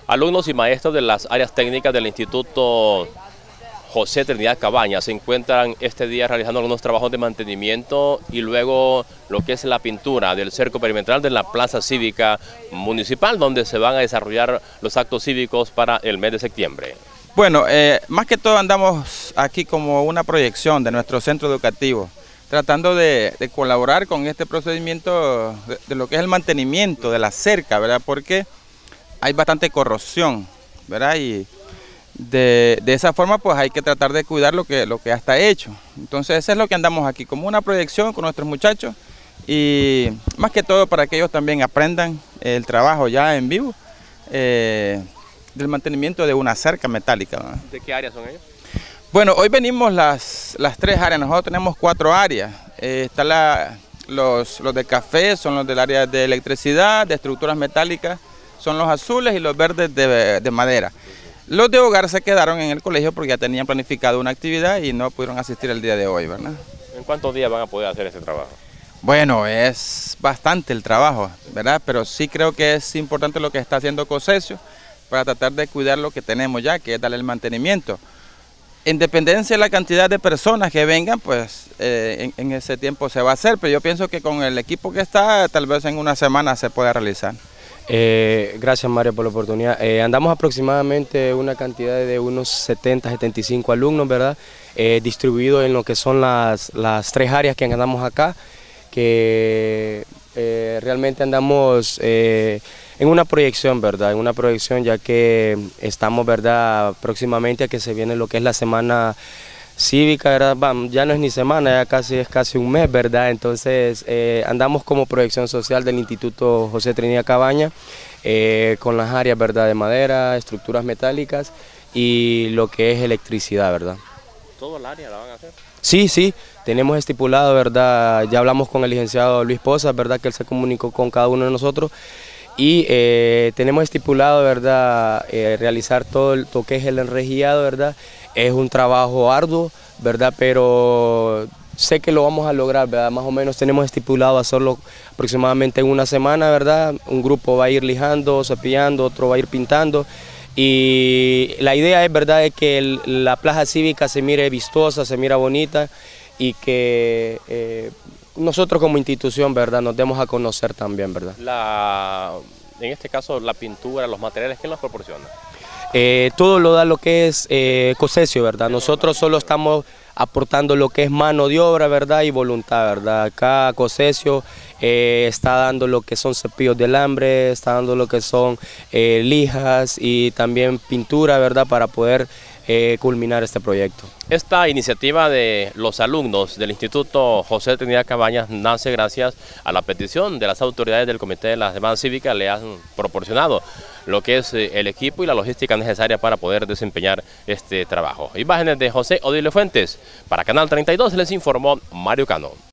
Alumnos y maestros de las áreas técnicas del Instituto José Trinidad Cabañas se encuentran este día realizando algunos trabajos de mantenimiento y luego lo que es la pintura del cerco perimetral de la Plaza Cívica Municipal, donde se van a desarrollar los actos cívicos para el mes de septiembre. Bueno, más que todo andamos aquí como una proyección de nuestro centro educativo, tratando de colaborar con este procedimiento de lo que es el mantenimiento de la cerca, ¿verdad? Porque hay bastante corrosión, ¿verdad? Y de esa forma pues hay que tratar de cuidar lo que ya está hecho. Entonces eso es lo que andamos aquí, como una proyección con nuestros muchachos y más que todo para que ellos también aprendan el trabajo ya en vivo del mantenimiento de una cerca metálica, ¿no? ¿De qué áreas son ellos? Bueno, hoy venimos las tres áreas, nosotros tenemos 4 áreas. Los de café son los del área de electricidad, de estructuras metálicas, son los azules y los verdes de madera. Los de hogar se quedaron en el colegio porque ya tenían planificado una actividad y no pudieron asistir el día de hoy, ¿verdad? ¿En cuántos días van a poder hacer ese trabajo? Bueno, es bastante el trabajo, ¿verdad? Pero sí creo que es importante lo que está haciendo COSESIO para tratar de cuidar lo que tenemos ya, que es darle el mantenimiento. En dependencia de la cantidad de personas que vengan, pues en ese tiempo se va a hacer, pero yo pienso que con el equipo que está, tal vez en una semana se pueda realizar. Gracias, Mario, por la oportunidad. Andamos aproximadamente una cantidad de unos 70, 75 alumnos, ¿verdad? Distribuidos en lo que son las 3 áreas que andamos acá, que realmente andamos en una proyección, ¿verdad? En una proyección ya que estamos, ¿verdad? Próximamente a que se viene lo que es la semana cívica, ¿verdad? Ya no es ni semana, ya es casi un mes, ¿verdad? Entonces andamos como proyección social del Instituto José Trinidad Cabañas con las áreas, ¿verdad? De madera, estructuras metálicas y lo que es electricidad, ¿verdad? ¿Todo el área la van a hacer? Sí, tenemos estipulado, ¿verdad? Ya hablamos con el licenciado Luis Pozas, ¿verdad? Que él se comunicó con cada uno de nosotros y tenemos estipulado, ¿verdad? Realizar todo lo que es el enrejillado, ¿verdad? Es un trabajo arduo, ¿verdad? Pero sé que lo vamos a lograr, ¿verdad? Más o menos tenemos estipulado hacerlo aproximadamente en una semana, ¿verdad? Un grupo va a ir lijando, cepillando, otro va a ir pintando. Y la idea es, ¿verdad?, es que la plaza cívica se mire vistosa, se mira bonita y que nosotros como institución, ¿verdad?, nos demos a conocer también, ¿verdad? En este caso, la pintura, los materiales, ¿quién los proporciona? Todo lo da lo que es COSESIO, ¿verdad? Nosotros solo estamos aportando lo que es mano de obra, ¿verdad? Y voluntad, ¿verdad? Acá COSESIO está dando lo que son cepillos de alambre, está dando lo que son lijas y también pintura, ¿verdad? Para poder culminar este proyecto. Esta iniciativa de los alumnos del Instituto José Trinidad Cabañas nace gracias a la petición de las autoridades del Comité de la Semana Cívica. Le han proporcionado lo que es el equipo y la logística necesaria para poder desempeñar este trabajo. Imágenes de José Odilio Fuentes. Para Canal 32 les informó Mario Cano.